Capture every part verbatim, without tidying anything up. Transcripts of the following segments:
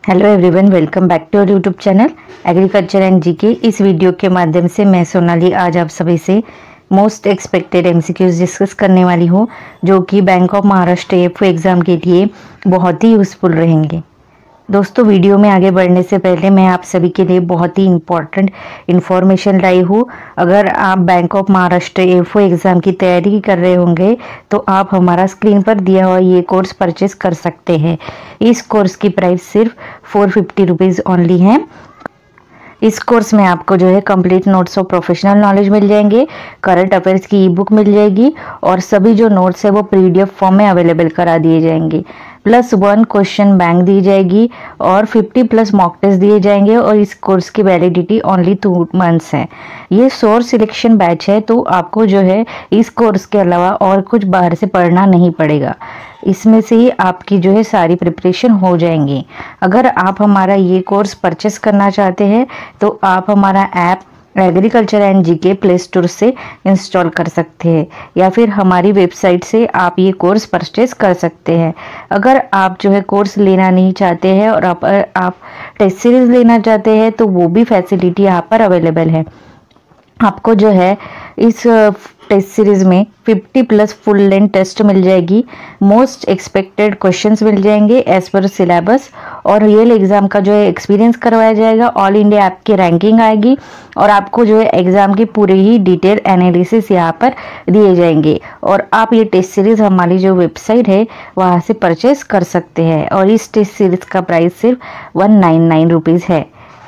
Hello everyone, welcome back to our YouTube channel agriculture and GK. इस video के माध्यम से मैं सोनाली आज आप सभी से मोस्ट एक्सपेक्टेड एमसीक्यूज डिस्कस करने वाली हूँ, जो कि Bank of Maharashtra AFO exam के लिए बहुत ही यूज़फुल रहेंगे। दोस्तों, वीडियो में आगे बढ़ने से पहले मैं आप सभी के लिए बहुत ही इम्पॉर्टेंट इन्फॉर्मेशन लाई हूँ। अगर आप Bank of Maharashtra AFO exam की तैयारी कर रहे होंगे तो आप हमारा स्क्रीन पर दिया हुआ ये कोर्स परचेस कर सकते हैं। इस कोर्स की प्राइस सिर्फ फोर फिफ्टी रुपीज़ ओनली है। इस कोर्स में आपको जो है कंप्लीट नोट्स और प्रोफेशनल नॉलेज मिल जाएंगे, करंट अफेयर्स की ई बुक मिल जाएगी और सभी जो नोट्स है वो पीडीएफ फॉर्म में अवेलेबल करा दिए जाएंगे। प्लस वन क्वेश्चन बैंक दी जाएगी और फिफ्टी प्लस मॉक टेस्ट दिए जाएंगे और इस कोर्स की वैलिडिटी ओनली टू मंथ्स है। ये सोर्स सिलेक्शन बैच है, तो आपको जो है इस कोर्स के अलावा और कुछ बाहर से पढ़ना नहीं पड़ेगा। इसमें से ही आपकी जो है सारी प्रिपरेशन हो जाएंगी। अगर आप हमारा ये कोर्स परचेस करना चाहते हैं तो आप हमारा app agriculture and GK Play Store से इंस्टॉल कर सकते हैं या फिर हमारी वेबसाइट से आप ये कोर्स परचेस कर सकते हैं। अगर आप जो है कोर्स लेना नहीं चाहते हैं और आप आप टेस्ट सीरीज लेना चाहते हैं तो वो भी फैसिलिटी यहाँ पर अवेलेबल है। आपको जो है इस टेस्ट सीरीज में fifty plus full length test मिल जाएगी, मोस्ट एक्सपेक्टेड क्वेश्चंस मिल जाएंगे एज पर सिलेबस और रियल एग्जाम का जो है एक्सपीरियंस करवाया जाएगा। ऑल इंडिया ऐप की रैंकिंग आएगी और आपको जो है एग्जाम की पूरी ही डिटेल एनालिसिस यहाँ पर दिए जाएंगे और आप ये टेस्ट सीरीज हमारी जो वेबसाइट है वहाँ से परचेस कर सकते हैं और इस टेस्ट सीरीज का प्राइस सिर्फ वन नाइन नाइन रुपीज़ है।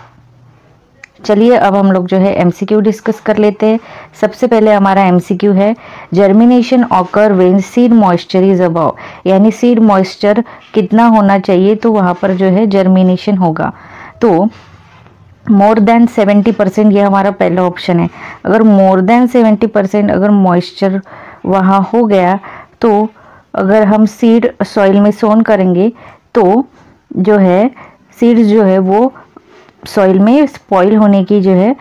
चलिए अब हम लोग जो है एमसीक्यू डिस्कस कर लेते हैं। सबसे पहले हमारा एमसीक्यू है germination occur when seed moisture is above, यानी सीड मॉइस्चर कितना होना चाहिए तो वहाँ पर जो है जर्मिनेशन होगा। तो मोर देन सेवेंटी परसेंट ये हमारा पहला ऑप्शन है। अगर मोर देन सेवेंटी परसेंट अगर मॉइस्चर वहाँ हो गया तो अगर हम सीड सॉइल में सोन करेंगे तो जो है सीड जो है वो सॉइल में स्पॉइल होने की जो है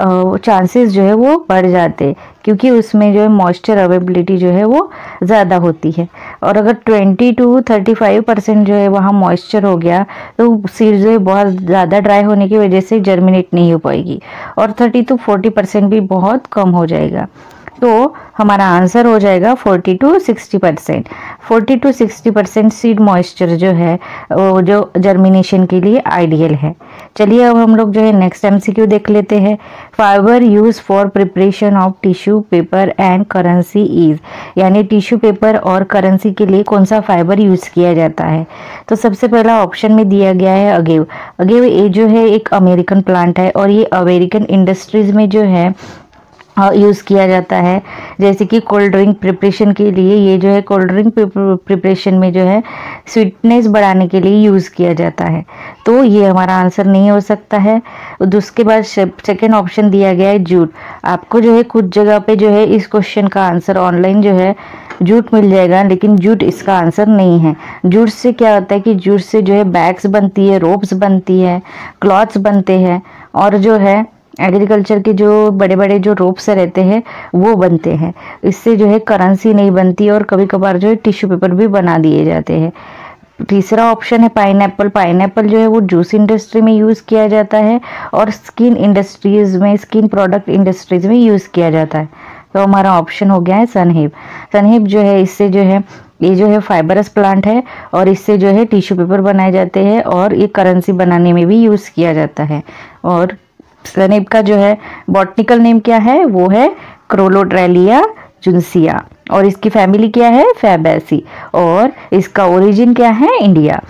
चांसेस जो है वो बढ़ जाते, क्योंकि उसमें जो है मॉइस्चर अवेलेबिलिटी जो है वो ज़्यादा होती है। और अगर twenty to thirty five percent जो है वहाँ मॉइस्चर हो गया तो सीड जो है बहुत ज़्यादा ड्राई होने की वजह से जर्मिनेट नहीं हो पाएगी और थर्टी टू फोर्टी परसेंट भी बहुत कम हो जाएगा। तो हमारा आंसर हो जाएगा forty to sixty percent. Forty to sixty percent seed moisture जो है वो जो जर्मिनेशन के लिए आइडियल है। चलिए अब हम लोग जो है नेक्स्ट एमसीक्यू देख लेते हैं। Fibre use for preparation of tissue paper and currency is, यानी टिश्यू पेपर और करेंसी के लिए कौन सा फाइबर यूज किया जाता है। तो सबसे पहला ऑप्शन में दिया गया है अगेव। अगेव ये जो है एक अमेरिकन प्लांट है और ये अमेरिकन इंडस्ट्रीज में जो है यूज़ किया जाता है। जैसे कि कोल्ड ड्रिंक प्रिपरेशन के लिए ये जो है कोल्ड ड्रिंक प्रिपरेशन में जो है स्वीटनेस बढ़ाने के लिए यूज़ किया जाता है, तो ये हमारा आंसर नहीं हो सकता है। उसके बाद सेकेंड ऑप्शन दिया गया है जूट। आपको जो है कुछ जगह पे जो है इस क्वेश्चन का आंसर ऑनलाइन जो है जूट मिल जाएगा, लेकिन जूट इसका आंसर नहीं है। जूट से क्या होता है कि जूट से जो है बैग्स बनती है, रोप्स बनती है, क्लॉथ्स बनते हैं और जो है एग्रीकल्चर के जो बड़े बड़े जो रोप्स रहते हैं वो बनते हैं। इससे जो है करेंसी नहीं बनती और कभी कभार जो है टिश्यू पेपर भी बना दिए जाते हैं। तीसरा ऑप्शन है पाइनएप्पल। पाइनएप्पल जो है वो जूस इंडस्ट्री में यूज़ किया जाता है और स्किन इंडस्ट्रीज में, स्किन प्रोडक्ट इंडस्ट्रीज में यूज़ किया जाता है। तो हमारा ऑप्शन हो गया है सनहेप। सनहेप जो है इससे जो है ये जो है फाइबरस प्लांट है और इससे जो है टिश्यू पेपर बनाए जाते हैं और ये करेंसी बनाने में भी यूज़ किया जाता है। और सनहेप का जो है बॉटनिकल नेम क्या है, वो है क्रोलोड्रेलिया जुन्सिया और इसकी फैमिली क्या है, फैबेसी, और इसका ओरिजिन क्या है, इंडिया।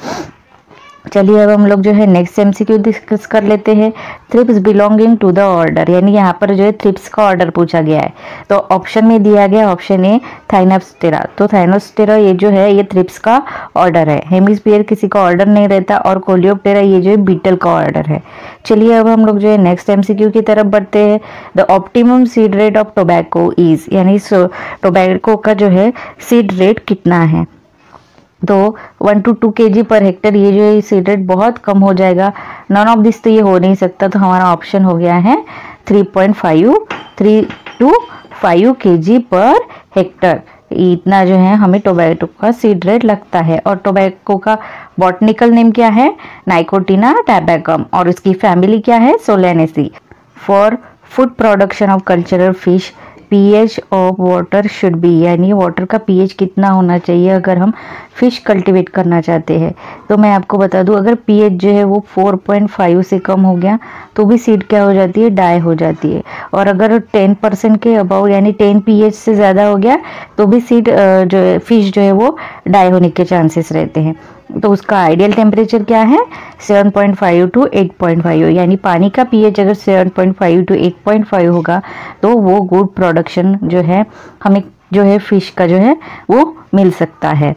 चलिए अब हम लोग जो है नेक्स्ट एमसीक्यू डिस्कस कर लेते हैं। Thrips belonging to the order, यानी यहाँ पर जो है थ्रिप्स का ऑर्डर पूछा गया है। तो ऑप्शन में दिया गया ऑप्शन ए थाइनोप्टेरा। तो थाइनोप्टेरा ये जो है ये थ्रिप्स का ऑर्डर है। हेमिस्फीयर किसी का ऑर्डर नहीं रहता और कोलियोप्टेरा ये जो है बीटल का ऑर्डर है। चलिए अब हम लोग जो है नेक्स्ट एमसीक्यू की तरफ बढ़ते हैं। The optimum seed rate of tobacco is, यानी टोबैको का जो है सीड रेट कितना है। तो वन टू टू के जी पर हेक्टर ये जो है सीड रेट बहुत कम हो जाएगा। नॉन ऑफ दिस तो ये हो नहीं सकता, तो हमारा ऑप्शन हो गया है three point five three to five K G per hectare. इतना जो है हमें टोबैको का सीड रेट लगता है। और टोबैको का बॉटनिकल नेम क्या है? नाइकोटिना टैबैकम, और उसकी फैमिली क्या है? Solanaceae. For food production of cultural fish pH of water should be, यानी वाटर का पीएच कितना होना चाहिए अगर हम फिश कल्टीवेट करना चाहते हैं। तो मैं आपको बता दूं, अगर पीएच जो है वो चार पॉइंट पाँच से कम हो गया तो भी सीड क्या हो जाती है? डाई हो जाती है। और अगर दस परसेंट के अबाउ यानी दस पीएच से ज़्यादा हो गया तो भी सीड जो है फिश जो है वो डाई होने के चांसेस रहते हैं। तो उसका आइडियल टेम्परेचर क्या है? सात पॉइंट पाँच टू आठ पॉइंट पाँच, यानी पानी का पीएच अगर सात पॉइंट पाँच टू आठ पॉइंट पाँच होगा तो वो गुड प्रोडक्शन जो है हमें जो है फिश का जो है वो मिल सकता है।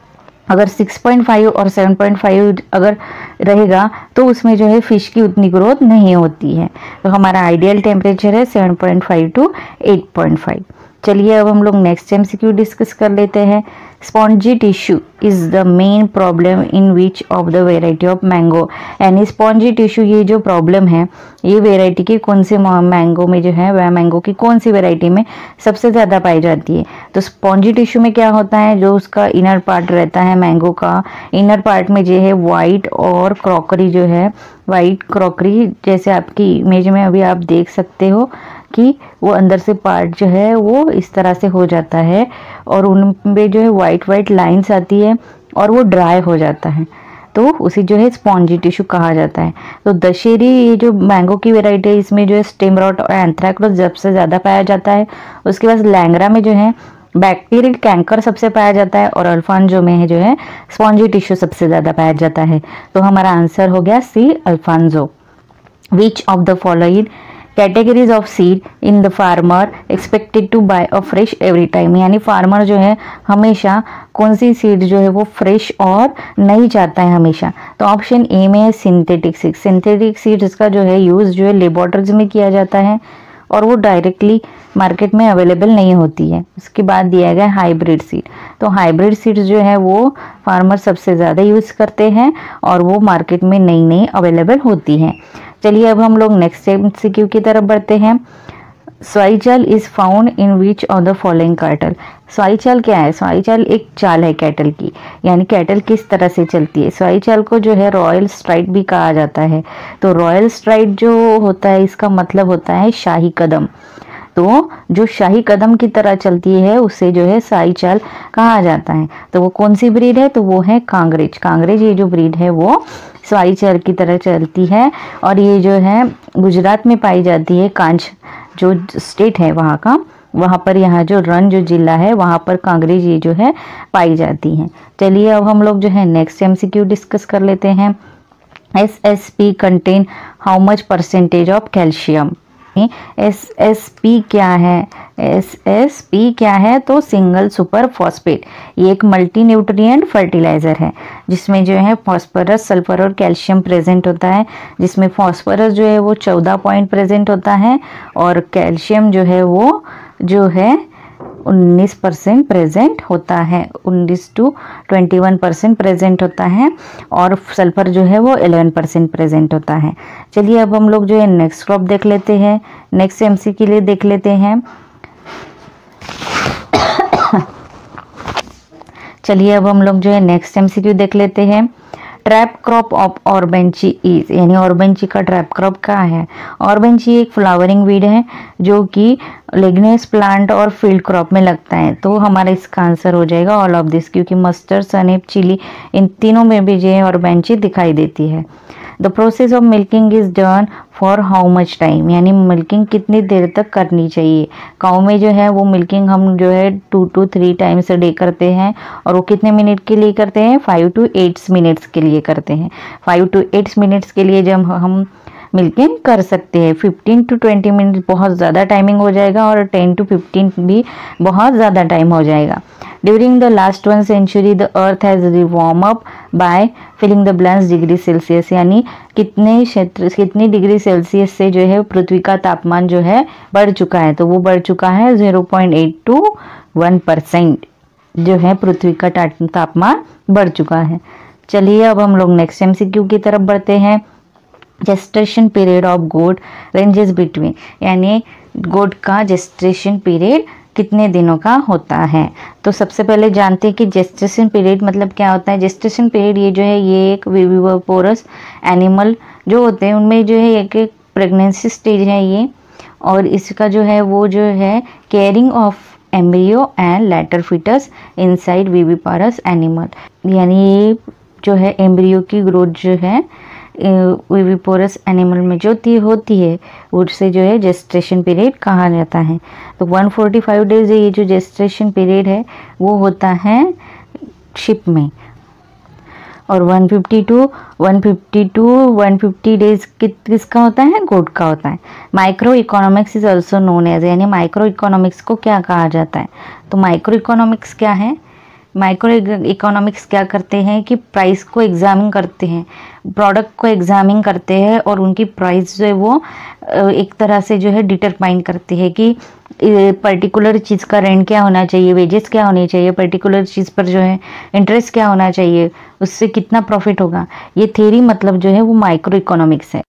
अगर छह पॉइंट पाँच और सात पॉइंट पाँच अगर रहेगा तो उसमें जो है फिश की उतनी ग्रोथ नहीं होती है। तो हमारा आइडियल टेम्परेचर है सात पॉइंट पाँच टू आठ पॉइंट पाँच। चलिए अब हम लोग नेक्स्ट एमसीक्यू डिस्कस कर लेते हैं। Spongy tissue is the main problem in which of the variety of mango, यानी स्पॉन्जी टिश्यू ये जो प्रॉब्लम है ये वेराइटी के कौन से मैंगो में जो है वह मैंगो की कौन सी वेराइटी में सबसे ज़्यादा पाई जाती है? तो स्पॉन्जी टिश्यू में क्या होता है, जो उसका इनर पार्ट रहता है मैंगो का, इनर पार्ट में जो है वाइट और क्रॉकरी जो है वाइट क्रॉकरी, जैसे आपकी इमेज में अभी आप देख सकते हो कि वो अंदर से पार्ट जो है वो इस तरह से हो जाता है और उनमें जो है वाइट वाइट लाइंस आती है और वो ड्राई हो जाता है, तो उसे जो है स्पॉन्जी टिश्यू कहा जाता है। तो दशहरी ये जो मैंगो की वैरायटी है इसमें जो है स्टेम रॉट और एंथ्रैक्नोज सबसे ज़्यादा पाया जाता है। उसके बाद लैंगरा में जो है बैक्टीरियल कैंकर सबसे पाया जाता है और अल्फांजो में है जो है स्पॉन्जी टिश्यू सबसे ज़्यादा पाया जाता है। तो हमारा आंसर हो गया C, Alphonso. Which of the following categories of seed in the farmer expected to buy a fresh every time, यानी फार्मर जो है हमेशा कौन सी सीड जो है वो फ्रेश और नई चाहता है हमेशा। तो ऑप्शन ए में है सिंथेटिक सीड। सिंथेटिक सीड्स का जो है यूज़ जो है लेबोरेटरीज में किया जाता है और वो डायरेक्टली मार्केट में अवेलेबल नहीं होती है। उसके बाद दिया गया हाइब्रिड सीड। तो हाइब्रिड सीड्स जो है वो फार्मर सबसे ज़्यादा यूज़ करते हैं और वो मार्केट में नई नई अवेलेबल होती हैं। चलिए अब हम लोग नेक्स्ट एमसीक्यू की तरफ बढ़ते हैं। स्वाई चाल is found in which of the following cattle. स्वाई चाल क्या है? स्वाई चाल एक चाल है कैटल की, यानी कैटल किस तरह से चलती है। स्वाई चाल को जो है रॉयल स्ट्राइड भी कहा जाता है। तो रॉयल स्ट्राइड जो होता है इसका मतलब होता है शाही कदम। तो जो शाही कदम की तरह चलती है उसे जो है स्वाई चाल कहा जाता है। तो वो कौन सी ब्रीड है? तो वो है कांग्रेज। कांग्रेज ये जो ब्रीड है वो स्वाई चाल की तरह चलती है और ये जो है गुजरात में पाई जाती है। कांच जो स्टेट है वहाँ का, वहाँ पर यहाँ जो रन जो जिला है वहाँ पर कांग्रेज ये जो है पाई जाती हैं। चलिए अब हम लोग जो है नेक्स्ट एमसीक्यू डिस्कस कर लेते हैं। S S P contain how much percentage of calcium. S S P क्या है? एस एस पी क्या है? तो सिंगल सुपर फॉस्फेट। ये एक मल्टी न्यूट्रिएंट फर्टिलाइजर है जिसमें जो है फॉस्फोरस, सल्फर और कैल्शियम प्रेजेंट होता है। जिसमें फॉस्फोरस जो है वो चौदह पॉइंट प्रेजेंट होता है और कैल्शियम जो है वो जो है उन्नीस परसेंट प्रेजेंट होता है, उन्नीस टू इक्कीस परसेंट प्रेजेंट होता है और सल्फर जो है वो ग्यारह परसेंट प्रेजेंट होता है। चलिए अब हम लोग जो है नेक्स्ट क्रॉप देख लेते हैं, नेक्स्ट एमसी के लिए देख लेते हैं। चलिए अब हम लोग जो है नेक्स्ट एमसीक्यू देख लेते हैं। Trap crop of orobanche is, यानी ऑर्बेंची का ट्रैप क्रॉप क्या है? ऑर्बेंची एक फ्लावरिंग वीड है जो कि लेग्नेस प्लांट और फील्ड क्रॉप में लगता है। तो हमारा इसका आंसर हो जाएगा ऑल ऑफ दिस, क्योंकि मस्टर्ड, सनेप, चिली इन तीनों में भी जो है ऑर्बेंची दिखाई देती है। The process of milking is done for how much time, यानी मिल्किंग कितनी देर तक करनी चाहिए। काऊ में जो है वो मिल्किंग हम जो है two to three times a day करते हैं और वो कितने मिनट के लिए करते हैं? फाइव टू एट मिनट्स के लिए करते हैं। फाइव टू एट मिनट्स के लिए जब हम मिल्किंग कर सकते हैं। फिफ्टीन टू ट्वेंटी मिनट बहुत ज़्यादा टाइमिंग हो जाएगा और टेन टू फिफ्टीन भी बहुत ज़्यादा टाइम हो जाएगा। During the last one century the earth has rewarm up by filling the ब्लांस डिग्री सेल्सियस, यानी कितने क्षेत्र कितनी डिग्री सेल्सियस से जो है पृथ्वी का तापमान जो है बढ़ चुका है? तो वो बढ़ चुका है zero point eight two one percent जो है पृथ्वी का तापमान बढ़ चुका है। चलिए अब हम लोग नेक्स्ट एमसीक्यू की तरफ बढ़ते हैं। Gestation period of goat ranges between, यानी गोट का जेस्टेशन पीरियड कितने दिनों का होता है। तो सबसे पहले जानते हैं कि जेस्टेशन पीरियड मतलब क्या होता है। जेस्टेशन पीरियड ये जो है ये एक विविपोरस एनिमल जो होते हैं उनमें जो है एक एक प्रेगनेंसी स्टेज है ये, और इसका जो है वो जो है caring of embryo and later foetus inside viviparous animal, यानी ये जो है एम्ब्रियो की ग्रोथ जो है विविपोरस एनिमल में जो ती होती है उससे जो है जेस्टेशन पीरियड कहा जाता है। तो एक सौ पैंतालीस डेज ये जो जेस्टेशन पीरियड है वो होता है शिप में, और एक सौ बावन, एक सौ बावन, एक सौ पचास डेज किसका होता है, गोट का होता है। Micro economics is also known as, यानी माइक्रो इकोनॉमिक्स को क्या कहा जाता है। तो माइक्रो इकोनॉमिक्स क्या है, माइक्रो इकोनॉमिक्स क्या करते हैं कि प्राइस को एग्जामिन करते हैं, प्रोडक्ट को एग्जामिन करते हैं और उनकी प्राइस जो है वो एक तरह से जो है डिटरमाइन करती है कि पर्टिकुलर चीज़ का रेंट क्या होना चाहिए, वेजेस क्या होनी चाहिए, पर्टिकुलर चीज़ पर जो है इंटरेस्ट क्या होना चाहिए, उससे कितना प्रॉफिट होगा। ये थ्योरी मतलब जो है वो माइक्रो इकोनॉमिक्स है,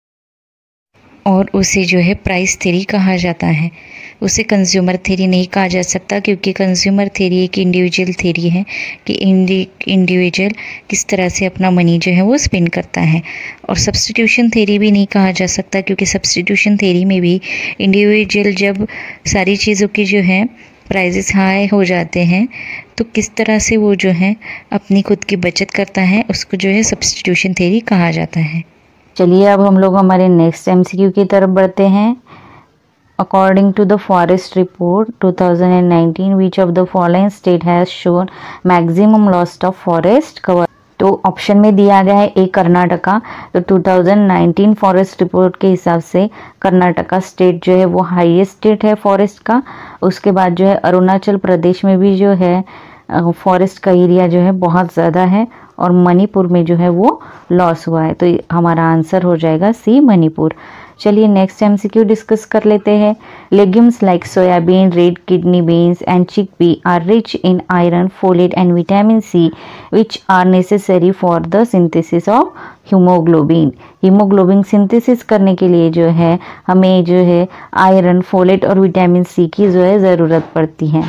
और उसे जो है प्राइस थ्योरी कहा जाता है। उसे कंज्यूमर थ्योरी नहीं कहा जा सकता, क्योंकि कंज्यूमर थ्योरी एक इंडिविजुअल थ्योरी है कि इंडिविजुअल किस तरह से अपना मनी जो है वो स्पेंड करता है। और सब्स्टिट्यूशन थ्योरी भी नहीं कहा जा सकता, क्योंकि सब्स्टिट्यूशन थ्योरी में भी इंडिविजुअल जब सारी चीज़ों की जो है प्राइजेस हाई हो जाते हैं तो किस तरह से वो जो है अपनी खुद की बचत करता है, उसको जो है सब्स्टिट्यूशन थ्योरी कहा जाता है। चलिए अब हम लोग हमारे नेक्स्ट एमसीक्यू की तरफ बढ़ते हैं। According to the Forest Report twenty nineteen, which of the following state has shown maximum loss of forest cover? तो ऑप्शन में दिया गया है ए कर्नाटका। तो two thousand nineteen forest report के हिसाब से कर्नाटका स्टेट जो है वो हाईएस्ट स्टेट है फॉरेस्ट का। उसके बाद जो है अरुणाचल प्रदेश में भी जो है फॉरेस्ट का एरिया जो है बहुत ज़्यादा है, और मणिपुर में जो है वो लॉस हुआ है। तो हमारा आंसर हो जाएगा सी, मणिपुर। चलिए नेक्स्ट एमसीक्यू डिस्कस कर लेते हैं। Legumes like soybean, red kidney beans and chickpea are rich in iron, folate and vitamin C which are necessary for the synthesis of haemoglobin. Haemoglobin synthesis करने के लिए जो है हमें जो है आयरन, फोलेट और विटामिन सी की जो है ज़रूरत पड़ती है।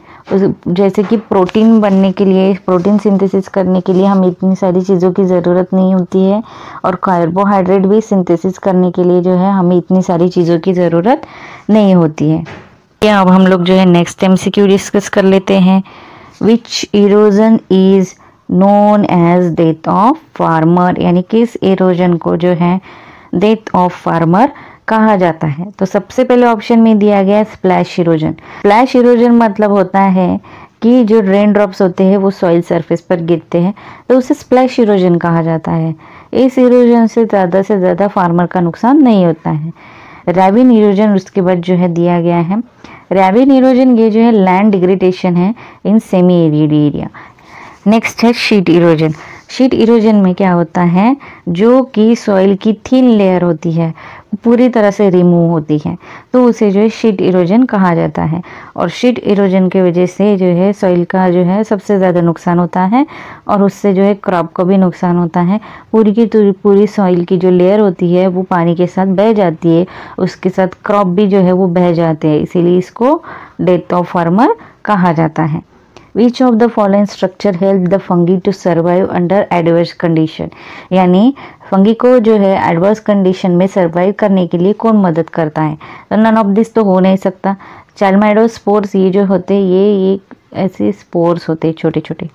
जैसे कि प्रोटीन बनने के लिए, प्रोटीन सिंथेसिस करने के लिए हमें इतनी सारी चीज़ों की ज़रूरत नहीं होती है, और कार्बोहाइड्रेट भी सिंथेसिस करने के लिए जो है हमें इतनी सारी चीज़ों की ज़रूरत नहीं होती है। या अब हम लोग जो है नेक्स्ट एमसीक्यू डिस्कस कर लेते हैं। Which erosion is known as death of farmer, यानी किस इरोजन को जो है डेथ ऑफ फार्मर कहा जाता है। तो सबसे पहले ऑप्शन में दिया गया है स्प्लैश इरोजन। स्प्लैश इरोजन मतलब होता है कि जो रेन ड्रॉप्स होते हैं वो सॉइल सरफेस पर गिरते हैं, तो उसे स्प्लैश इरोजन कहा जाता है। इस इरोजन से ज़्यादा से ज़्यादा फार्मर का नुकसान नहीं होता है। रैविन इरोजन उसके बाद जो है दिया गया है। रैविन इरोजन ये जो है लैंड डिग्रेडेशन है in semi arid area. Next है शीट इरोजन। शीट इरोजन में क्या होता है, जो कि सॉइल की थिन लेयर होती है पूरी तरह से रिमूव होती है, तो उसे जो है शीट इरोजन कहा जाता है। और शीट इरोजन की वजह से जो है सॉइल का जो है सबसे ज़्यादा नुकसान होता है, और उससे जो है क्रॉप को भी नुकसान होता है। पूरी की पूरी सॉइल की जो लेयर होती है वो पानी के साथ बह जाती है, उसके साथ क्रॉप भी जो है वो बह जाते हैं, इसीलिए इसको डेथ ऑफ फार्मर कहा जाता है। Which of the following structure help the fungi to survive under adverse condition? यानी फंगी को जो है एडवर्स कंडीशन में सर्वाइव करने के लिए कौन मदद करता है। तो नन ऑफ दिस तो हो नहीं सकता। चालमाइडोस्पोर्स ये जो होते हैं ये एक ऐसे स्पोर्स होते हैं छोटे छोटे,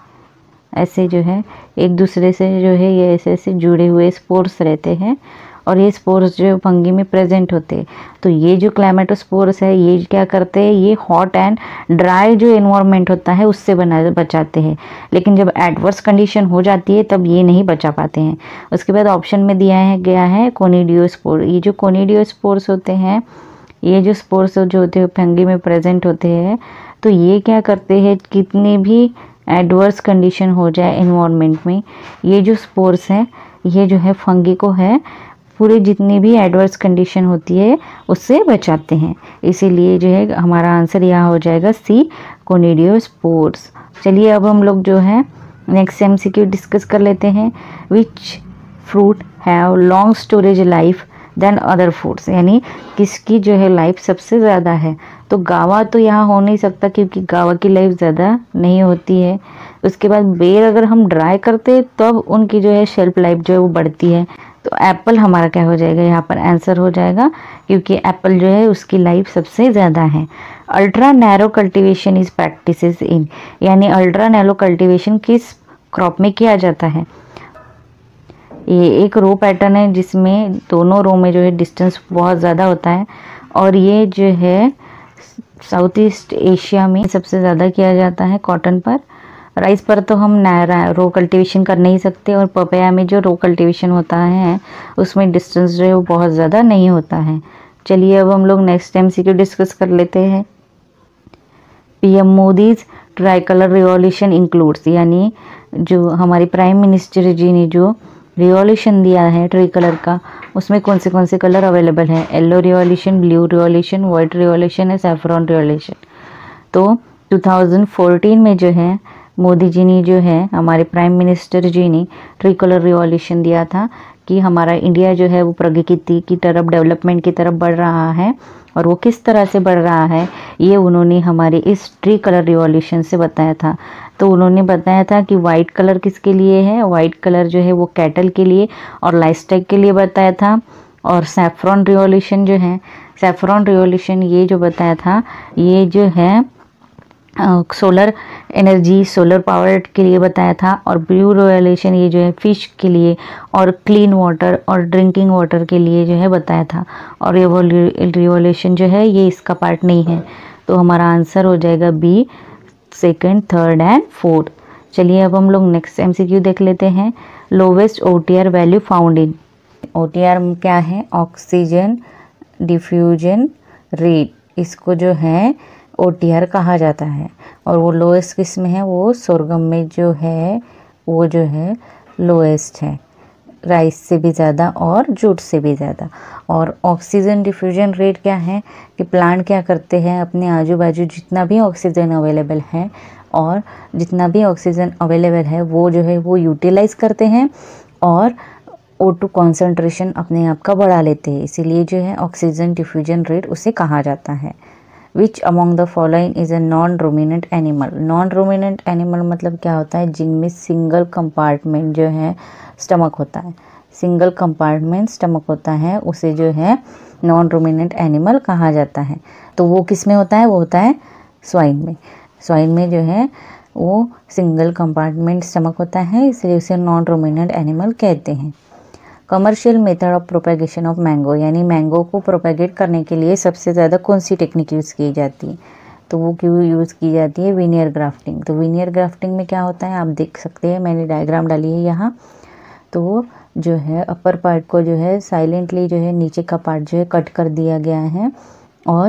ऐसे जो है एक दूसरे से जो है ये ऐसे ऐसे जुड़े हुए स्पोर्स रहते हैं, और ये स्पोर्स जो फंगी में प्रेजेंट होते हैं। तो ये जो क्लाइमेटोस्पोर्स है ये क्या करते हैं, ये हॉट एंड ड्राई जो एनवायरनमेंट होता है उससे बना बचाते हैं, लेकिन जब एडवर्स कंडीशन हो जाती है तब ये नहीं बचा पाते हैं। उसके बाद ऑप्शन में दिया है गया है कोनिडियोस्पोर। ये जो कोनिडियोस्पोर्स होते हैं, ये जो स्पोर्स जो होते हैं फंगी में प्रेजेंट होते हैं, तो ये क्या करते हैं, कितनी भी एडवर्स कंडीशन हो जाए एनवायरनमेंट में, ये जो स्पोर्स हैं ये जो है फंगी को है पूरी जितनी भी एडवर्स कंडीशन होती है उससे बचाते हैं। इसीलिए जो है हमारा आंसर यहाँ हो जाएगा सी, कोनिडियोस्पोर्स। चलिए अब हम लोग जो है नेक्स्ट एमसीक्यू डिस्कस कर लेते हैं। Which fruit have long storage life than other foods, यानी किसकी जो है लाइफ सबसे ज़्यादा है। तो गावा तो यहाँ हो नहीं सकता क्योंकि गावा की लाइफ ज़्यादा नहीं होती है। उसके बाद बेर अगर हम ड्राई करते तब उनकी जो है शेल्फ लाइफ जो है वो बढ़ती है। तो एप्पल हमारा क्या हो जाएगा, यहाँ पर आंसर हो जाएगा क्योंकि एप्पल जो है उसकी लाइफ सबसे ज़्यादा है। Ultra narrow cultivation is practices in, यानी अल्ट्रा नैरो कल्टीवेशन किस क्रॉप में किया जाता है। ये एक रो पैटर्न है जिसमें दोनों रो में जो है डिस्टेंस बहुत ज़्यादा होता है और ये जो है साउथ ईस्ट एशिया में सबसे ज़्यादा किया जाता है कॉटन पर। राइस पर तो हम रो कल्टीवेशन कर नहीं सकते और पपाया में जो रो कल्टीवेशन होता है उसमें डिस्टेंस जो है वो बहुत ज़्यादा नहीं होता है। चलिए अब हम लोग नेक्स्ट एमसीक्यू डिस्कस कर लेते हैं। PM Modi's tri colour revolution includes, यानी जो हमारी प्राइम मिनिस्टर जी ने जो रिवॉल्यूशन दिया है ट्री कलर का, उसमें कौन से कौन से कलर अवेलेबल है। Yellow revolution, blue revolution, white revolution है, सैफरॉन रिवॉल्यूशन। तो दो हज़ार चौदह में जो है मोदी जी ने जो है हमारे प्राइम मिनिस्टर जी ने ट्री कलर रिवॉल्यूशन दिया था कि हमारा इंडिया जो है वो प्रगति की तरफ, डेवलपमेंट की तरफ बढ़ रहा है और वो किस तरह से बढ़ रहा है ये उन्होंने हमारे इस ट्री कलर रिवॉल्यूशन से बताया था। तो उन्होंने बताया था कि वाइट कलर किसके लिए है, वाइट कलर जो है वो कैटल के लिए और लाइवस्टॉक के लिए बताया था। और सैफरॉन रिवॉल्यूशन जो है, सैफरॉन रिवॉल्यूशन ये जो बताया था ये जो है सोलर एनर्जी, सोलर पावर के लिए बताया था। और ब्लू रिवॉल्यूशन ये जो है फिश के लिए और क्लीन वाटर और ड्रिंकिंग वाटर के लिए जो है बताया था। और ये रिवॉल्यूशन जो है ये इसका पार्ट नहीं है। तो हमारा आंसर हो जाएगा B, second, third and fourth. चलिए अब हम लोग नेक्स्ट एमसीक्यू देख लेते हैं। Lowest OTR value found in, OTR क्या है, ऑक्सीजन डिफ्यूजन रेट, इसको जो है ओटीआर कहा जाता है। और वो लोएस्ट किस में है, वो सोरगम में जो है वो जो है लोएस्ट है, राइस से भी ज़्यादा और जूट से भी ज़्यादा। और ऑक्सीजन डिफ्यूजन रेट क्या है कि प्लांट क्या करते हैं, अपने आजू बाजू जितना भी ऑक्सीजन अवेलेबल है और जितना भी ऑक्सीजन अवेलेबल है वो जो है वो यूटिलाइज करते हैं और ओ टू कॉन्सेंट्रेशन अपने आप का बढ़ा लेते हैं, इसीलिए जो है ऑक्सीजन डिफ्यूजन रेट उसे कहा जाता है। Which among the following is a non ruminant animal, non ruminant animal मतलब क्या होता है, जिनमें सिंगल कंपार्टमेंट जो है स्टमक होता है, सिंगल कंपार्टमेंट स्टमक होता है उसे जो है नॉन रोमिनेंट एनिमल कहा जाता है। तो वो किस में होता है, वो होता है स्वाइन में। स्वाइन में जो है वो सिंगल कंपार्टमेंट स्टमक होता है, इसलिए उसे नॉन रोमिनेंट एनिमल कहते हैं। Commercial method of propagation of mango, यानी मैंगो को प्रोपेगेट करने के लिए सबसे ज़्यादा कौन सी टेक्निक यूज़ की जाती है, तो वो क्यों यूज़ की जाती है, विनियर ग्राफ्टिंग। तो विनियर ग्राफ्टिंग में क्या होता है आप देख सकते हैं, मैंने डायग्राम डाली है यहाँ। तो जो है अपर पार्ट को जो है साइलेंटली जो है नीचे का पार्ट जो है कट कर दिया गया है और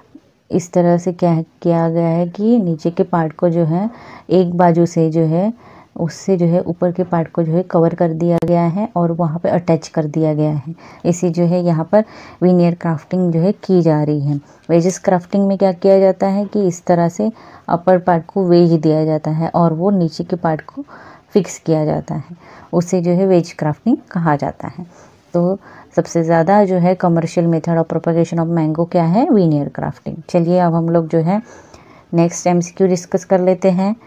इस तरह से क्या किया गया है कि नीचे के पार्ट को जो है एक बाजू से जो है उससे जो है ऊपर के पार्ट को जो है कवर कर दिया गया है और वहाँ पे अटैच कर दिया गया है। इसी जो है यहाँ पर विनियर क्राफ्टिंग जो है की जा रही है। वेजेस क्राफ्टिंग में क्या किया जाता है कि इस तरह से अपर पार्ट को वेज दिया जाता है और वो नीचे के पार्ट को फिक्स किया जाता है, उसे जो है वेज क्राफ्टिंग कहा जाता है। तो सबसे ज़्यादा जो है commercial method of propagation of mango क्या है, विनियर क्राफ्टिंग। चलिए अब हम लोग जो है नेक्स्ट एमसीक्यू डिस्कस कर लेते हैं।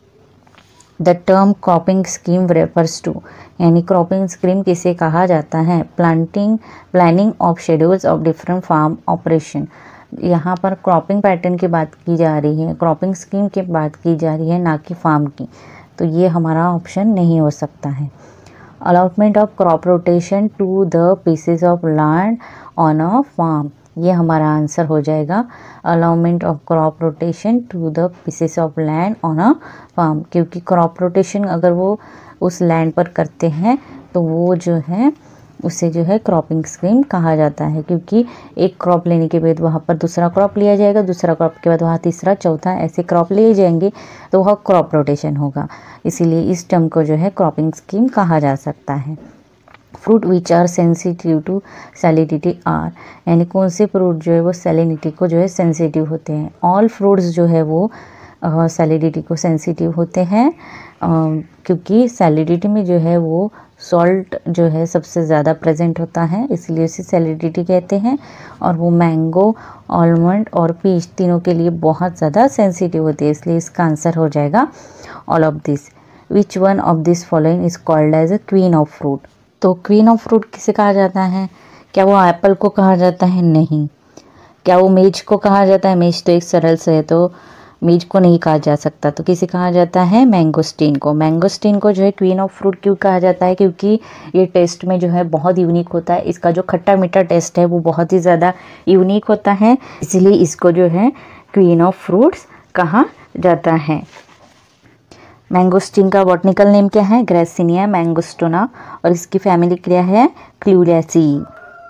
The term cropping scheme refers to, यानी क्रॉपिंग स्कीम किसे कहा जाता है, planting planning of schedules of different farm operation. यहाँ पर क्रॉपिंग पैटर्न की बात की जा रही है, क्रॉपिंग स्कीम की बात की जा रही है, ना कि फार्म की। तो ये हमारा ऑप्शन नहीं हो सकता है। Allotment of crop rotation to the pieces of land on a farm, ये हमारा आंसर हो जाएगा allotment of crop rotation to the pieces of land on a farm, क्योंकि क्रॉप रोटेशन अगर वो उस लैंड पर करते हैं तो वो जो है उसे जो है क्रॉपिंग स्कीम कहा जाता है, क्योंकि एक क्रॉप लेने के बाद वहाँ पर दूसरा क्रॉप लिया जाएगा, दूसरा क्रॉप के बाद वहाँ तीसरा, चौथा, ऐसे क्रॉप लिए जाएंगे तो वह क्रॉप रोटेशन होगा। इसीलिए इस टर्म को जो है क्रॉपिंग स्कीम कहा जा सकता है। Fruit which are sensitive to salinity are, यानी कौन से फ्रूट जो है वो सैलिनिटी को जो है सेंसिटिव होते हैं। ऑल फ्रूट्स जो है वो सैलिडिटी को सेंसिटिव होते हैं, क्योंकि सैलिडिटी में जो है वो सॉल्ट जो है सबसे ज़्यादा प्रेजेंट होता है, इसलिए उसे सैलिडिटी कहते हैं। और वो मैंगो, आलमंड और पीच तीनों के लिए बहुत ज़्यादा सेंसिटिव होती है, इसलिए इसका आंसर हो जाएगा all of this. Which one of this following is called as a queen of fruit. तो क्वीन ऑफ फ्रूट किसे कहा जाता है? क्या वो एप्पल को कहा जाता है? नहीं। क्या वो मेज को कहा जाता है? मेज तो एक सरल से है, तो मेज को नहीं कहा जा सकता। तो किसे कहा जाता है? मैंगोस्टीन को। मैंगोस्टीन को जो है क्वीन ऑफ फ्रूट क्यों कहा जाता है? क्योंकि ये टेस्ट में जो है बहुत यूनिक होता है, इसका जो खट्टा मीठा टेस्ट है वो बहुत ही ज़्यादा यूनिक होता है, इसलिए इसको जो है क्वीन ऑफ फ्रूट्स कहा जाता है। मैंगोस्टीन का बॉटनिकल नेम क्या है? ग्रेसिनिया मैंगोस्टोना, और इसकी फैमिली क्या है? क्लूरेसी।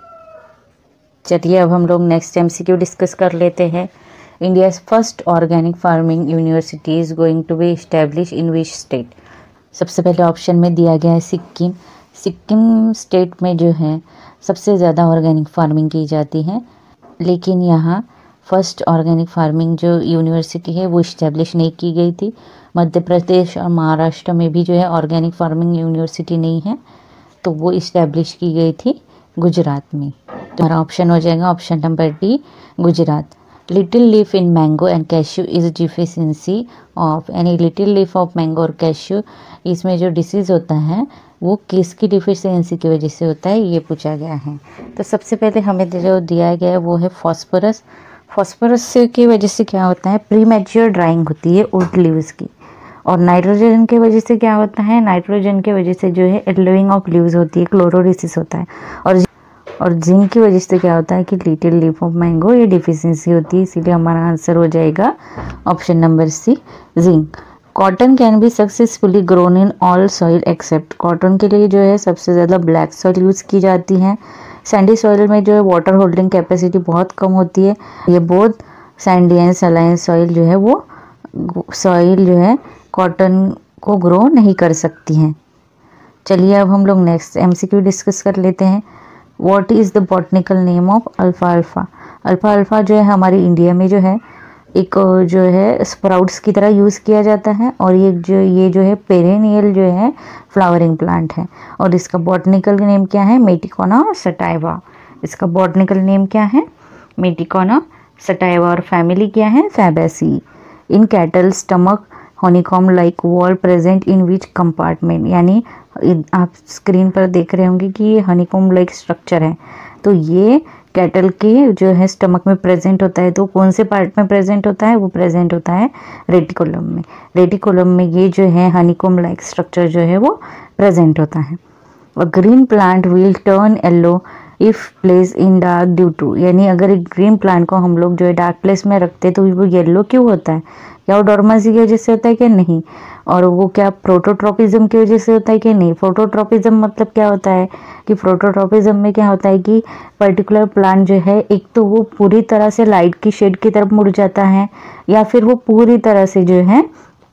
चलिए अब हम लोग नेक्स्ट एमसीक्यू डिस्कस कर लेते हैं। India's first organic farming university is going to be establish in which state. सबसे पहले ऑप्शन में दिया गया है सिक्किम। सिक्किम स्टेट में जो है सबसे ज़्यादा ऑर्गेनिक फार्मिंग की जाती है, लेकिन यहाँ फर्स्ट ऑर्गेनिक फार्मिंग जो यूनिवर्सिटी है वो इस्टेब्लिश नहीं की गई थी। मध्य प्रदेश और महाराष्ट्र में भी जो है ऑर्गेनिक फार्मिंग यूनिवर्सिटी नहीं है, तो वो इस्टेब्लिश की गई थी गुजरात में। तो हमारा ऑप्शन हो जाएगा option number D, Gujarat. Little leaf in mango and cashew is deficiency of any little leaf of mango और कैश्यू। इसमें जो डिसीज़ होता है वो किसकी डिफिशियंसी की वजह से होता है, ये पूछा गया है। तो सबसे पहले हमें जो दिया गया है वो है फॉस्फोरस। फॉस्फोरस की वजह से क्या होता है? प्री मैच्योर ड्राइंग होती है वुड लीव्स की। और नाइट्रोजन की वजह से क्या होता है? नाइट्रोजन की वजह से जो है येलोइंग ऑफ लीव्स होती है, क्लोरोलिसिस होता है। और और जिंक की वजह से क्या होता है कि लिटिल लीफ ऑफ मैंगो ये डिफिशियंसी होती है, इसीलिए हमारा आंसर हो जाएगा option number C, zinc. Cotton can be successfully grown in all soil except. Cotton के लिए जो है सबसे ज़्यादा ब्लैक सॉइल यूज़ की जाती है। सैंडी सॉइल में जो है वाटर होल्डिंग कैपेसिटी बहुत कम होती है। ये बहुत सैंडी एंड सलाइन सॉइल जो है वो सॉइल जो है कॉटन को ग्रो नहीं कर सकती हैं। चलिए अब हम लोग नेक्स्ट एमसीक्यू डिस्कस कर लेते हैं। What is the botanical name of alpha alpha. Alpha alpha जो है हमारे इंडिया में जो है एक जो है स्प्राउट्स की तरह यूज़ किया जाता है, और ये जो ये जो है पेरेनियल जो है फ्लावरिंग प्लांट है, और इसका बॉटनिकल नेम क्या है? Medicago sativa. इसका बॉटनिकल नेम क्या है? Medicago sativa. और फैमिली क्या है? Fabaceae. In cattle stomach honeycomb like wall present in which compartment. यानी आप स्क्रीन पर देख रहे होंगे कि ये हनीकॉम लाइक स्ट्रक्चर है, तो ये कैटल के जो है स्टमक में प्रेजेंट होता है। तो कौन से पार्ट में प्रेजेंट होता है? वो प्रेजेंट होता है रेटिकुलम में। रेटिकुलम में ये जो है हनीकॉम लाइक स्ट्रक्चर जो है वो प्रेजेंट होता है। A green plant will turn yellow if place in dark due to. यानी अगर एक ग्रीन प्लांट को हम लोग जो है डार्क प्लेस में रखते हैं तो वो येलो क्यों होता है? क्या वो डॉर्मेंसी की वजह से होता है कि नहीं? और वो क्या प्रोटोट्रोपिज्म की वजह से होता है कि नहीं? प्रोटोट्रोपिज्म मतलब क्या होता है कि प्रोटोट्रोपिज्म में क्या होता है कि पर्टिकुलर प्लांट जो है एक तो वो पूरी तरह से लाइट की शेड की तरफ मुड़ जाता है, या फिर वो पूरी तरह से जो है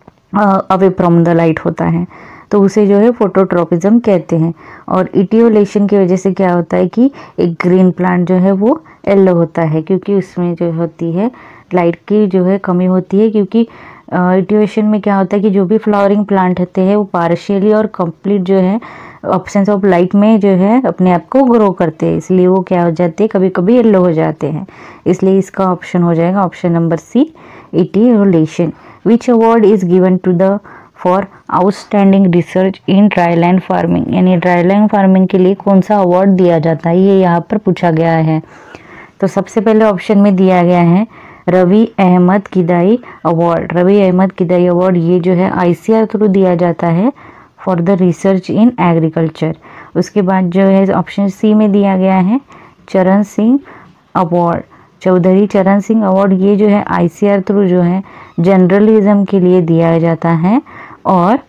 अवे फ्रॉम द लाइट होता है, तो उसे जो है फोटोट्रोपिज्म कहते हैं। और इटियोलेशन की वजह से क्या होता है कि एक ग्रीन प्लांट जो है वो येलो होता है, क्योंकि उसमें जो होती है लाइट की जो है कमी होती है। क्योंकि इटियोलेशन में क्या होता है कि जो भी फ्लावरिंग प्लांट होते हैं वो पार्शियली और कंप्लीट जो है ऑब्सेंस ऑफ लाइट में जो है अपने आप को ग्रो करते हैं, इसलिए वो क्या हो जाते हैं, कभी कभी येलो हो जाते हैं। इसलिए इसका ऑप्शन हो जाएगा option number C, etiolation. Which award is given to the for outstanding research in dryland farming. यानी ड्राईलैंड फार्मिंग के लिए कौन सा अवार्ड दिया जाता है, ये यहाँ पर पूछा गया है। तो सबसे पहले ऑप्शन में दिया गया है रवि अहमद किदाई अवार्ड। रवि अहमद किदाई अवार्ड ये जो है आईसीआर थ्रू दिया जाता है for the research in agriculture. उसके बाद जो है ऑप्शन सी में दिया गया है चरण सिंह अवार्ड, चौधरी चरण सिंह अवार्ड। ये जो है आईसीआर थ्रू जो है जर्नलिज्म के लिए दिया जाता है। और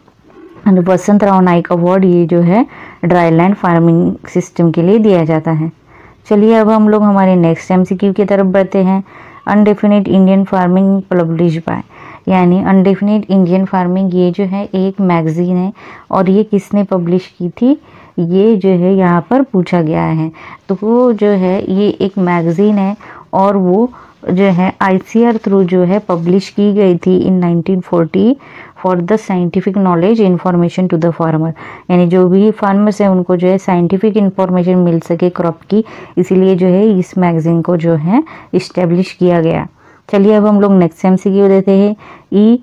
वसंत राव नाइक अवार्ड ये जो है ड्राईलैंड फार्मिंग सिस्टम के लिए दिया जाता है। चलिए अब हम लोग हमारे नेक्स्ट एमसीक्यू की तरफ बढ़ते हैं। Undefinite Indian farming publish by, यानी अनडेफिनिट इंडियन फार्मिंग ये जो है एक मैगजीन है, और ये किसने पब्लिश की थी ये जो है यहाँ पर पूछा गया है। तो वो जो है ये एक मैगजीन है, और वो जो है आईसीआर थ्रू जो है पब्लिश की गई थी in nineteen forty for the scientific knowledge information to the farmer, यानी जो भी फार्मर्स हैं उनको जो है साइंटिफिक इन्फॉर्मेशन मिल सके क्रॉप की, इसीलिए जो है इस मैगजीन को जो है इस्टेब्लिश किया गया। चलिए अब हम लोग नेक्स्ट एमसीक्यू देते हैं। E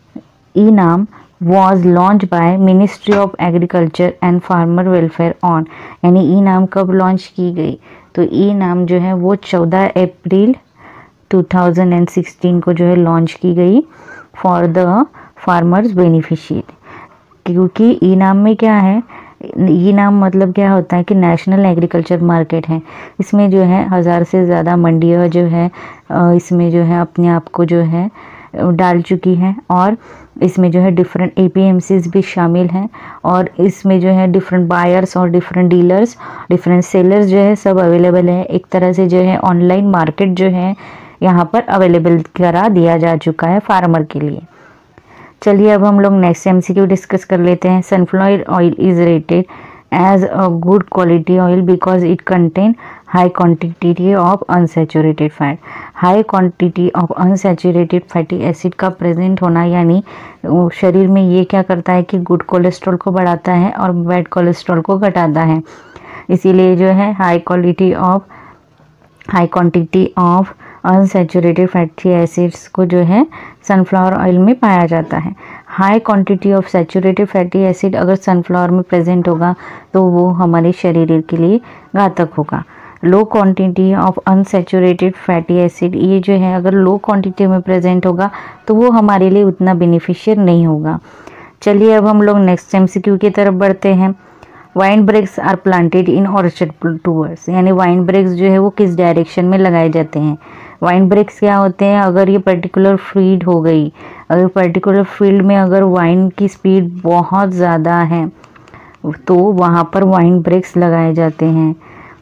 e NAM was launch by ministry of agriculture and farmer welfare on, यानी ई नाम कब लॉन्च की गई, तो ई नाम जो है वो चौदह अप्रैल टू थाउजेंड सिक्सटीन को जो है लॉन्च की गई फॉर द फार्मर्स बेनिफिशियरी। क्योंकि ई नाम में क्या है, ई नाम मतलब क्या होता है कि नेशनल एग्रीकल्चर मार्केट है, इसमें जो है हज़ार से ज़्यादा मंडियाँ जो है इसमें जो है अपने आप को जो है डाल चुकी हैं, और इसमें जो है डिफरेंट एपीएमसीज भी शामिल हैं, और इसमें जो है डिफरेंट बायर्स और डिफरेंट डीलर्स, डिफरेंट सेलर्स जो है सब अवेलेबल है। एक तरह से जो है ऑनलाइन मार्केट जो है यहाँ पर अवेलेबल करा दिया जा चुका है फार्मर के लिए। चलिए अब हम लोग नेक्स्ट एमसीक्यू डिस्कस कर लेते हैं। Sunflower oil is rated as a good quality oil because it contain high quantity of unsaturated fat. High quantity of unsaturated fatty acid का प्रेजेंट होना, यानी शरीर में ये क्या करता है कि गुड कोलेस्ट्रॉल को बढ़ाता है और बैड कोलेस्ट्रॉल को घटाता है, इसीलिए जो है high quality of high quantity of unsaturated fatty acids को जो है सनफ्लावर ऑयल में पाया जाता है। High quantity of saturated fatty acid अगर सनफ्लावर में प्रेजेंट होगा तो वो हमारे शरीर के लिए घातक होगा। Low quantity of unsaturated fatty acid, ये जो है अगर लो क्वांटिटी में प्रेजेंट होगा तो वो हमारे लिए उतना बेनिफिशियल नहीं होगा। चलिए अब हम लोग नेक्स्ट एमसीक्यू की तरफ बढ़ते हैं। Wind breaks are planted in orchard towards, यानी वाइन ब्रेक्स जो है वो किस डायरेक्शन में लगाए जाते हैं। वाइन ब्रेक्स क्या होते हैं, अगर ये पर्टिकुलर फील्ड हो गई, अगर पर्टिकुलर फील्ड में अगर वाइन की स्पीड बहुत ज़्यादा है तो वहाँ पर वाइन ब्रेक्स लगाए जाते हैं,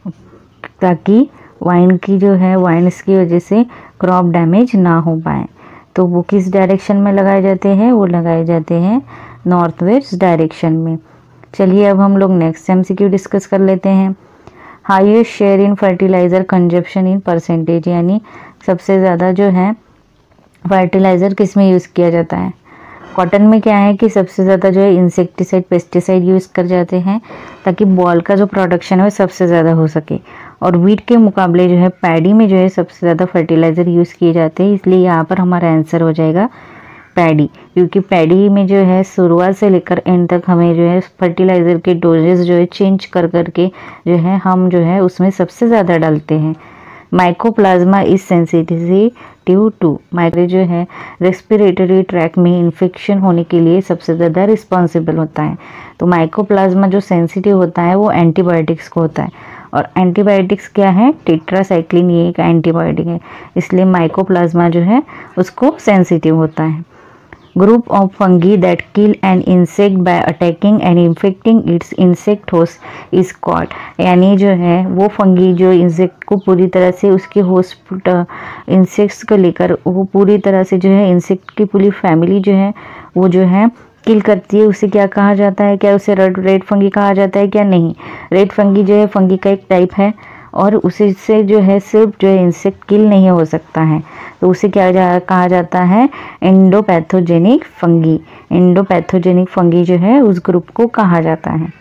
ताकि वाइन की जो है वाइन्स की वजह से क्रॉप डैमेज ना हो पाए। तो वो किस डायरेक्शन में लगाए जाते हैं, वो लगाए जाते हैं नॉर्थ वेस्ट डायरेक्शन में। चलिए अब हम लोग नेक्स्ट एमसीक्यू डिस्कस कर लेते हैं। Highest share in fertiliser consumption in percentage, यानी सबसे ज़्यादा जो है फर्टिलाइज़र किस में यूज़ किया जाता है। कॉटन में क्या है कि सबसे ज़्यादा जो है इंसेक्टिसाइड पेस्टिसाइड यूज़ कर जाते हैं ताकि बॉल का जो प्रोडक्शन है वो सबसे ज़्यादा हो सके, और वीट के मुकाबले जो है पैडी में जो है सबसे ज़्यादा फर्टिलाइज़र यूज़ किए जाते हैं, इसलिए यहाँ पर हमारा आंसर हो जाएगा पैडी। क्योंकि पैडी में जो है शुरुआत से लेकर एंड तक हमें जो है फर्टिलाइज़र के डोजेस जो है चेंज कर करके जो है हम जो है उसमें सबसे ज़्यादा डालते हैं। Mycoplasma is sensitive to micro जो है रेस्पिरेटरी ट्रैक में इन्फेक्शन होने के लिए सबसे ज़्यादा रिस्पॉन्सिबल होता है। तो माइकोप्लाज्मा जो सेंसिटिव होता है वो एंटीबायोटिक्स को होता है, और एंटीबायोटिक्स क्या है, टेट्रासाइक्लिन, ये एक एंटीबायोटिक है, इसलिए माइकोप्लाज्मा जो है उसको सेंसिटिव होता है। Group of fungi that kill an insect by attacking and infecting its insect host is called, यानी जो है वो फंगी जो इंसेक्ट को पूरी तरह से उसके होस्ट इंसेक्ट्स को लेकर वो पूरी तरह से जो है इंसेक्ट की पूरी फैमिली जो है वो जो है किल करती है, उसे क्या कहा जाता है, क्या उसे रेड रेड फंगी कहा जाता है क्या, नहीं। रेड फंगी जो है फंगी का एक टाइप है, और उसे से जो है सिर्फ जो है इंसेक्ट किल नहीं हो सकता है, तो उसे क्या जा, कहा जाता है एंडोपैथोजेनिक फंगी। एंडोपैथोजेनिक फंगी जो है उस ग्रुप को कहा जाता है।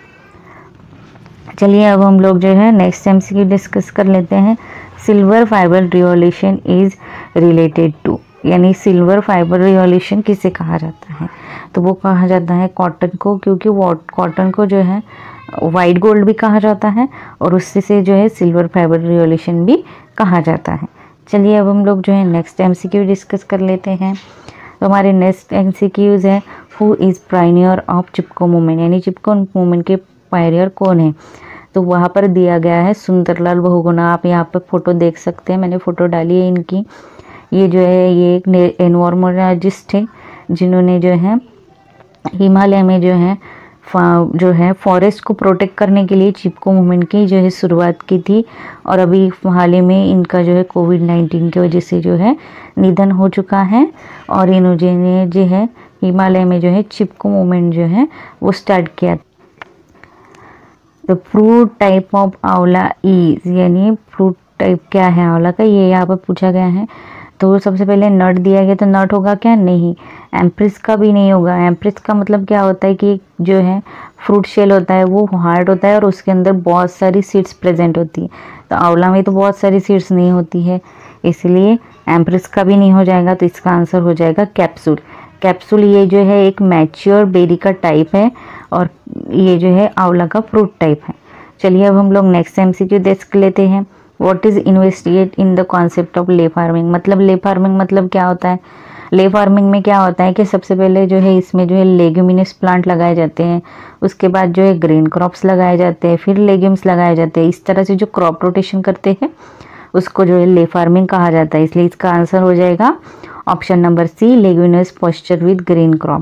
चलिए अब हम लोग जो है नेक्स्ट एमसीक्यू डिस्कस कर लेते हैं। Silver fibre revolution is related to, यानी सिल्वर फाइबर रिवॉल्यूशन किसे कहा जाता है, तो वो कहा जाता है कॉटन को, क्योंकि वो कॉटन को जो है वाइट गोल्ड भी कहा जाता है और उससे से जो है सिल्वर फाइबर रिवॉल्यूशन भी कहा जाता है। चलिए अब हम लोग जो है नेक्स्ट एमसीक्यू डिस्कस कर लेते हैं। तो हमारे नेक्स्ट एमसीक्यूज है who is pioneer of Chipko movement, यानी चिपको मूवमेंट के पायनियर कौन है, तो वहाँ पर दिया गया है सुंदरलाल बहुगुणा। आप यहाँ पर फोटो देख सकते हैं, मैंने फ़ोटो डाली है इनकी। ये जो है ये एक एनवायरमेंटोलॉजिस्ट थे जिन्होंने जो है हिमालय में जो है जो है फॉरेस्ट को प्रोटेक्ट करने के लिए चिपको मूवमेंट की जो है शुरुआत की थी, और अभी हाल ही में इनका जो है कोविड नाइन्टीन की वजह से जो है निधन हो चुका है। और इन्होंने जो है हिमालय में जो है चिपको मूवमेंट जो है वो स्टार्ट किया। The fruit type of amla is, यानी फ्रूट टाइप क्या है आंवला का, ये यहाँ पर पूछा गया है। तो सबसे पहले नट दिया गया, तो नट होगा क्या, नहीं। एम्प्रिस का भी नहीं होगा। एम्प्रिस का मतलब क्या होता है कि जो है फ्रूट शेल होता है वो हार्ड होता है और उसके अंदर बहुत सारी सीड्स प्रेजेंट होती है। तो आंवला में तो बहुत सारी सीड्स नहीं होती है, इसलिए एम्प्रिस का भी नहीं हो जाएगा। तो इसका आंसर हो जाएगा कैप्सूल। कैप्सूल ये जो है एक मैच्योर बेरी का टाइप है और ये जो है आंवला का फ्रूट टाइप है। चलिए अब हम लोग नेक्स्ट एमसीक्यू देख लेते हैं। What is investigate in the concept of ley farming. मतलब ले फार्मिंग मतलब क्या होता है, ले फार्मिंग में क्या होता है कि सबसे पहले जो है इसमें जो है लेग्यूमिनस प्लांट लगाए जाते हैं, उसके बाद जो है ग्रेन क्रॉप्स लगाए जाते हैं, फिर लेग्यूम्स लगाए जाते हैं। इस तरह से जो क्रॉप रोटेशन करते हैं उसको जो है ले फार्मिंग कहा जाता है। इसलिए इसका आंसर हो जाएगा option number C, leguminous pasture with green crop.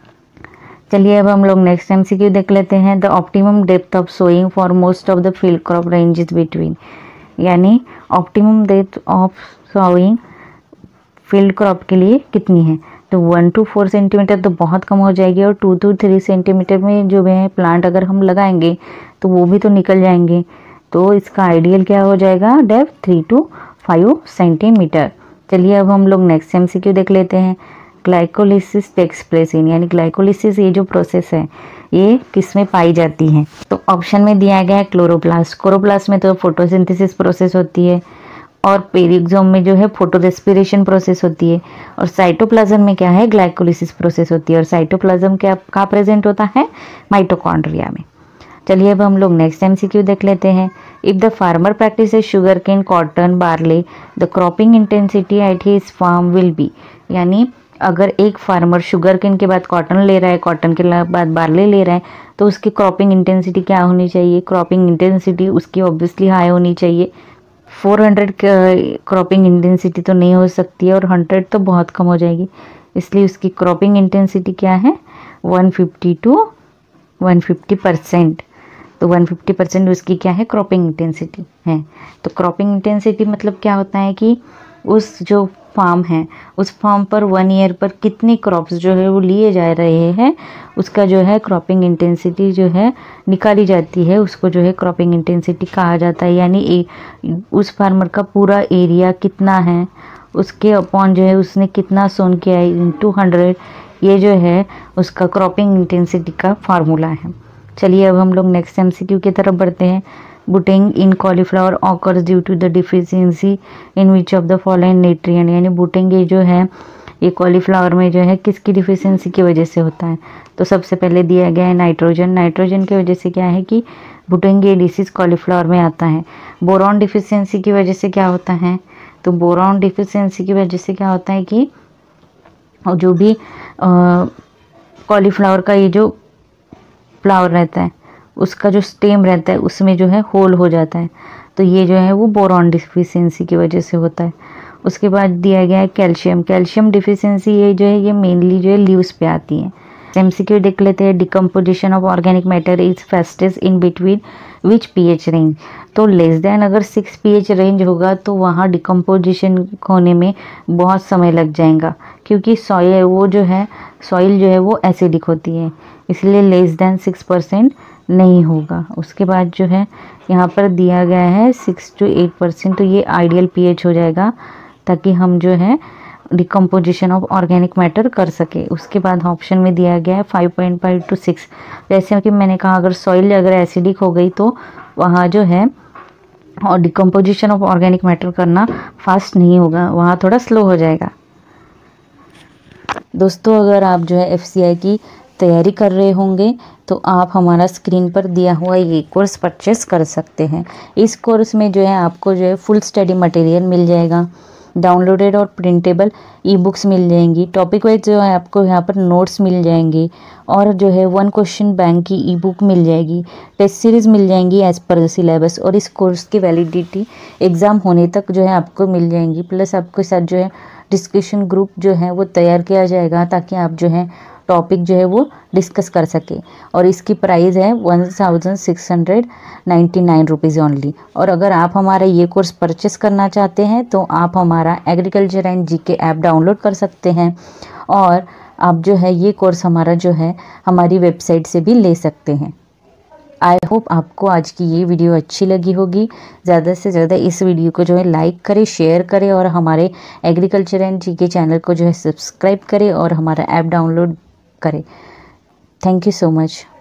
चलिए अब हम लोग नेक्स्ट एमसीक्यू देख लेते हैं। The optimum depth of sowing for most of the field crop ranges between, यानी optimum depth of sowing field crop के लिए कितनी है। तो वन टू फोर सेंटीमीटर तो बहुत कम हो जाएगी और टू टू थ्री सेंटीमीटर में जो है प्लांट अगर हम लगाएंगे तो वो भी तो निकल जाएंगे। तो इसका आइडियल क्या हो जाएगा, depth three to five centimetre. चलिए अब हम लोग नेक्स्ट एमसीक्यू देख लेते हैं। ग्लाइकोलिसिस टेक्स प्लेस इन, यानी ग्लाइकोलिसिस ये जो प्रोसेस है ये किस में पाई जाती है। तो ऑप्शन में दिया गया है क्लोरोप्लास्ट। क्लोरोप्लास्ट में तो फोटोसिंथेसिस प्रोसेस होती है और पेरिक्सोम में जो है फोटो रेस्पिरेशन प्रोसेस होती है और साइटोप्लाज्म में क्या है, ग्लाइकोलिसिस प्रोसेस होती है। और साइटोप्लाज्म क्या कहाँ प्रेजेंट होता है, माइटोकॉन्ड्रिया में। चलिए अब हम लोग नेक्स्ट एमसीक्यू देख लेते हैं। If the farmer practises sugarcane, cotton, barley, the cropping intensity at his farm will be, यानी अगर एक फार्मर शुगर केन के बाद कॉटन ले रहा है, कॉटन के बाद बार्ले ले रहा है, तो उसकी क्रॉपिंग इंटेंसिटी क्या होनी चाहिए, क्रॉपिंग इंटेंसिटी उसकी ऑब्वियसली हाई होनी चाहिए। फोर हंड्रेड क्रॉपिंग इंटेंसिटी तो नहीं हो सकती है और हंड्रेड तो बहुत कम हो जाएगी, इसलिए उसकी क्रॉपिंग इंटेंसिटी क्या है, one fifty to one fifty percent. तो वन फिफ्टी परसेंट उसकी क्या है, क्रॉपिंग इंटेंसिटी है। तो क्रॉपिंग इंटेंसिटी मतलब क्या होता है कि उस जो फार्म है उस फार्म पर वन ईयर पर कितने क्रॉप्स जो है वो लिए जा रहे हैं, उसका जो है क्रॉपिंग इंटेंसिटी जो है निकाली जाती है, उसको जो है क्रॉपिंग इंटेंसिटी कहा जाता है। यानी ए, उस फार्मर का पूरा एरिया कितना है, उसके अपॉन जो है उसने कितना सोन किया है इनटू हंड्रेड, ये जो है उसका क्रॉपिंग इंटेंसिटी का फार्मूला है। चलिए अब हम लोग नेक्स्ट एमसीक्यू की तरफ बढ़ते हैं। Buttoning in cauliflower occurs due to the deficiency in which of the following nutrient, यानी बुटिंग ये जो है ये कॉलीफ्लावर में जो है किसकी डिफिशियंसी की वजह से होता है। तो सबसे पहले दिया गया है नाइट्रोजन। नाइट्रोजन की वजह से क्या है कि बुटिंग ये डिसीज कॉलीफ्लावर में आता है। बोरॉन डिफिशियंसी की वजह से क्या होता है, तो बोरॉन डिफिशियंसी की वजह से क्या होता है कि जो भी कॉलीफ्लावर का ये जो फ्लावर रहता है उसका जो स्टेम रहता है उसमें जो है होल हो जाता है, तो ये जो है वो बोरॉन डिफिशियंसी की वजह से होता है। उसके बाद दिया गया है कैल्शियम। कैल्शियम डिफिशियंसी ये जो है ये मेनली जो है लीव्स पे आती है। एमसीक्यू देख लेते हैं। Decomposition of organic matter is fastest in between which pH range. तो लेस देन अगर सिक्स पीएच रेंज होगा तो वहाँ डिकम्पोजिशन होने में बहुत समय लग जाएगा, क्योंकि सॉइल वो जो है सॉइल जो है वो एसिडिक होती है, इसलिए लेस देन सिक्स परसेंट नहीं होगा। उसके बाद जो है यहाँ पर दिया गया है सिक्स टू एट परसेंट, तो ये आइडियल पीएच हो जाएगा ताकि हम जो है डिकम्पोजिशन ऑफ ऑर्गेनिक मैटर कर सके। उसके बाद ऑप्शन में दिया गया है five point five two six. जैसे कि मैंने कहा अगर सॉइल अगर एसिडिक हो गई तो वहाँ जो है और डिकम्पोजिशन ऑफ ऑर्गेनिक मैटर करना फास्ट नहीं होगा, वहाँ थोड़ा स्लो हो जाएगा। दोस्तों अगर आप जो है एफसीआई की तैयारी कर रहे होंगे तो आप हमारा स्क्रीन पर दिया हुआ ये कोर्स परचेस कर सकते हैं। इस कोर्स में जो है आपको जो है फुल स्टडी मटेरियल मिल जाएगा, डाउनलोडेड और प्रिंटेबल ई बुक्स मिल जाएंगी, टॉपिक वाइज जो है आपको यहाँ पर नोट्स मिल जाएंगे और जो है वन क्वेश्चन बैंक की ई बुक मिल जाएगी, टेस्ट सीरीज़ मिल जाएंगी एज पर द सिलेबस, और इस कोर्स की वैलिडिटी एग्ज़ाम होने तक जो है आपको मिल जाएंगी। प्लस आपके साथ जो है डिस्कशन ग्रुप जो है वो तैयार किया जाएगा ताकि आप जो है टॉपिक जो है वो डिस्कस कर सके। और इसकी प्राइस है one thousand six hundred ninety nine rupees only. और अगर आप हमारा ये कोर्स परचेस करना चाहते हैं तो आप हमारा agriculture and GK app download कर सकते हैं और आप जो है ये कोर्स हमारा जो है हमारी वेबसाइट से भी ले सकते हैं। आई होप आपको आज की ये वीडियो अच्छी लगी होगी। ज़्यादा से ज़्यादा इस वीडियो को जो है लाइक करें, शेयर करें और हमारे एग्रीकल्चर एंड जीके चैनल को जो है सब्सक्राइब करें और हमारा ऐप डाउनलोड करें। Thank you so much.